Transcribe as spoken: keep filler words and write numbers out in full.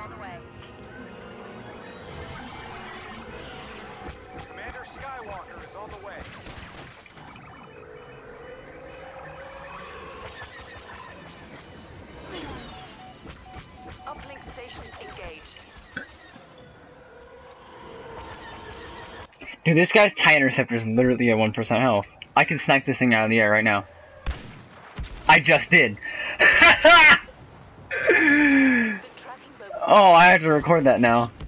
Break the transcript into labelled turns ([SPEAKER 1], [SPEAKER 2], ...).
[SPEAKER 1] on the way.
[SPEAKER 2] Commander Skywalker is on the way.
[SPEAKER 1] Uplink station engaged.
[SPEAKER 3] Dude, this guy's TIE Interceptor is literally at one percent health. I can snipe this thing out of the air right now. I just did. Oh, I have to record that now.